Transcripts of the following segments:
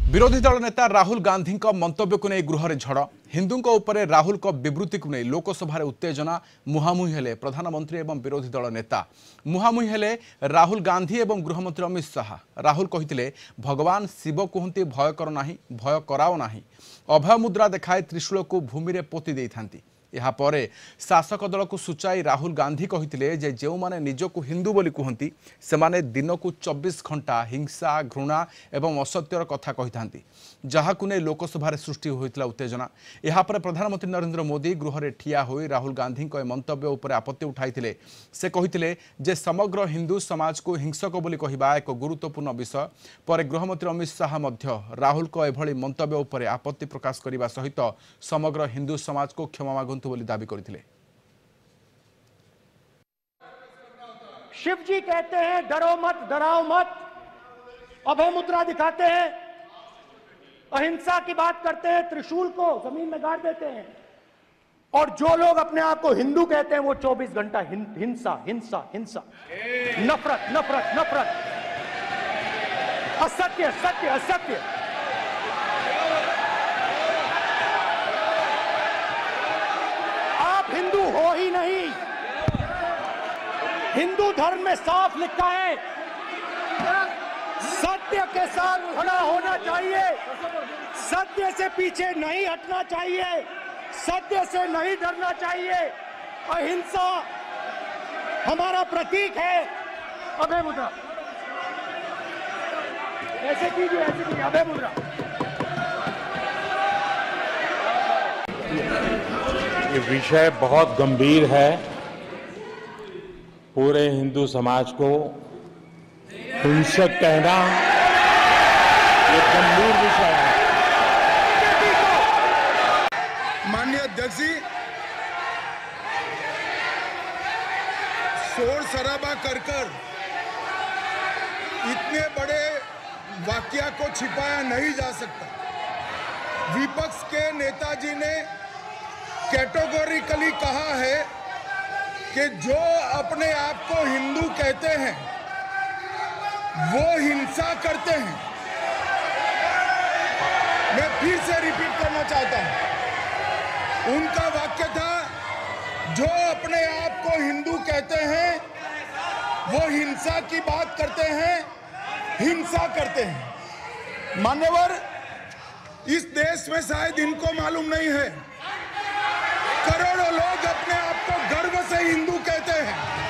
विरोधी दल नेता राहुल गांधी मंतव्य को नहीं गृह में झड़ हिंदू राहुल विवृत्ति को नहीं लोकसभा उत्तेजना मुहांमुही हेले प्रधानमंत्री एवं विरोधी दल नेता मुहांमुही हेले राहुल गांधी एवं गृहमंत्री अमित शाह। राहुल कहते भगवान शिव कहते भय कर ना भय कराओ ना अभय मुद्रा देखाए त्रिशूल को भूमि में पोति दे था। यापर शासक दल को सूचाई राहुल गांधी कहते जे जो माने निजको हिंदू बोली कहती से माने दिन को 24 घंटा हिंसा घृणा एवं असत्यर कथा कही था जहां नहीं लोकसभा सृष्टि होता उत्तेजना। यापर प्रधानमंत्री नरेंद्र मोदी गृह में ठिया हो राहुल गांधी मंतव्य उपर आपत्ति उठाई से कहते जे समग्र हिंदू समाज को हिंसक बोली कहवा एक गुरुत्वपूर्ण विषय। पर गृहमंत्री अमित शाह राहुल को एभली मंतव्य उपर आपत्ति प्रकाश करने सहित समग्र हिंदू समाज को क्षमा मागंतु बोली दाबी करथिले। शिव जी कहते हैं डरो मत डराओ मत, अभय मुद्रा दिखाते हैं, अहिंसा की बात करते हैं, त्रिशूल को जमीन में गाड़ देते हैं। और जो लोग अपने आप को हिंदू कहते हैं वो 24 घंटा हिंसा हिंसा हिंसा, नफरत नफरत नफरत, असत्य सत्य असत्य। आप हिंदू हो ही नहीं। हिंदू धर्म में साफ लिखा है सत्य के साथ खड़ा होना चाहिए, सत्य से पीछे नहीं हटना चाहिए, सत्य से नहीं डरना चाहिए। अहिंसा हमारा प्रतीक है। अभय मुद्रा ऐसे कीजिए अभय मुद्रा। ये विषय बहुत गंभीर है। पूरे हिंदू समाज को हिंसक कहना ये गंभीर विषय है। माननीय अध्यक्ष जी, शोर शराबा कर इतने बड़े वाकया को छिपाया नहीं जा सकता। विपक्ष के नेताजी ने कैटेगोरिकली कहा है कि जो अपने आप को हिंदू कहते हैं वो हिंसा करते हैं। मैं फिर से रिपीट करना चाहता हूं, उनका वाक्य था जो अपने आप को हिंदू कहते हैं वो हिंसा की बात करते हैं, हिंसा करते हैं। मान्यवर, इस देश में शायद इनको मालूम नहीं है, करोड़ों लोग अपने आप को गर्व से हिंदू कहते हैं,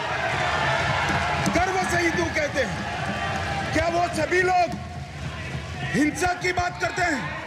गर्व से हिंदू कहते हैं। क्या वो सभी लोग हिंसा की बात करते हैं?